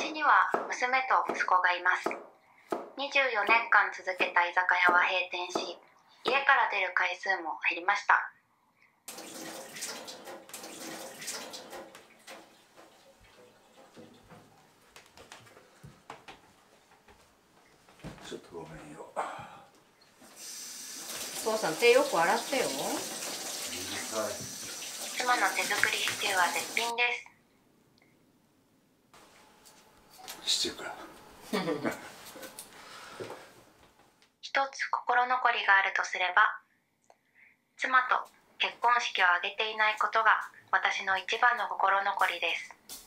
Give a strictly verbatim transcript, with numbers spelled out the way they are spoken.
私には娘と息子がいます。にじゅうよねんかん続けた居酒屋は閉店し、家から出る回数も減りました。 ちょっとごめんよ。 お父さん手よく洗ってよ。 はい。 妻の手作りシチューは絶品です。 シチューか。 一つ心残りがあるとすれば、妻と結婚式を挙げていないことが私の一番の心残りです。